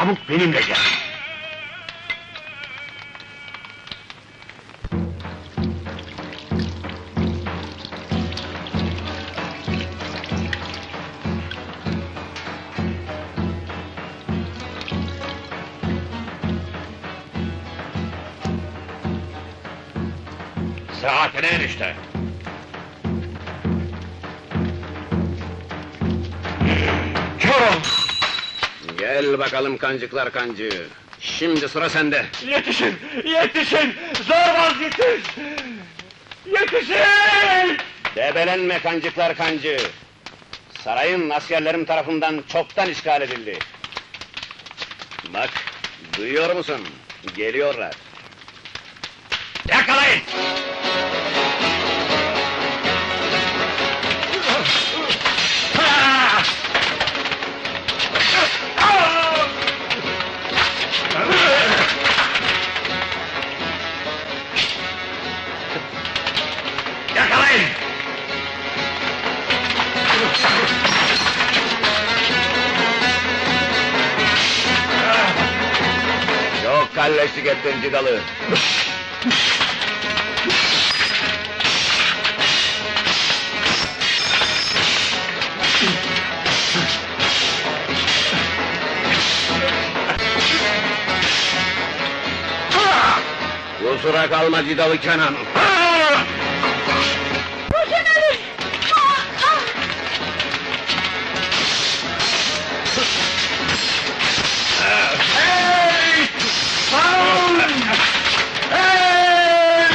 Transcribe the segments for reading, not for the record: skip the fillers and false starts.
Çabuk benimle gel. Saatine enişte. Çorum! Gel bakalım kancıklar kancı. Şimdi sıra sende. Yetişin! Yetişin! Zorbaz yetiş! Yetişin! Debelenme kancıklar kancı. Sarayın askerlerim tarafından çoktan işgal edildi. Bak, duyuyor musun? Geliyorlar. Yakalayın! Yakalayın! Çok kalleşlik ettin Cidalı. Kusura kalma Cidalı Kenan. Kurşun Ali! Hey! Sağ Hey!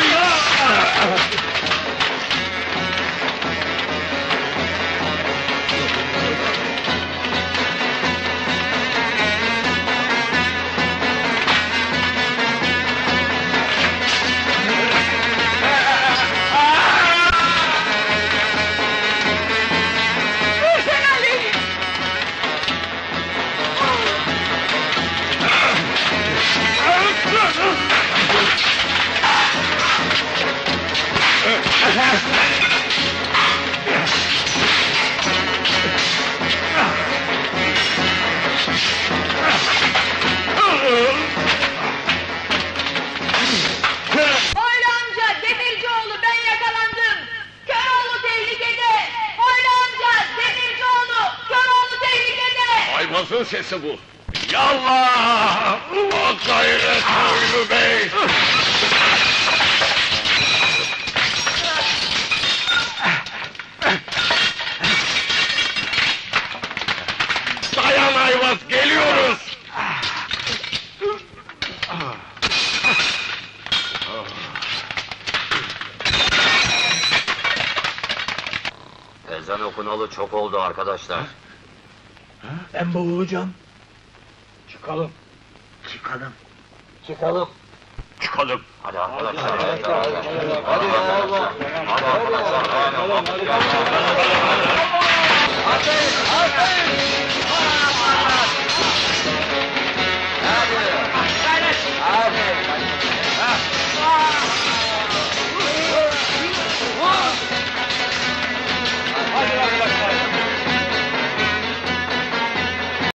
Kurşun Ali! Hoylu amca, Demircioğlu, ben yakalandım! Köroğlu tehlikede! Hoylu amca, Demircioğlu, Köroğlu tehlikede! Aybazın sesi bu! Yallah! O gayret Soylu Bey! Dayan Ayvaz, geliyoruz! Ezan okunalı çok oldu arkadaşlar. Ben boğulacağım. Çıkalım. Çıkalım. Çıkalım. Çıkalım. Hadi arkadaşlar. Hadi arkadaşlar. Hadi arkadaşlar.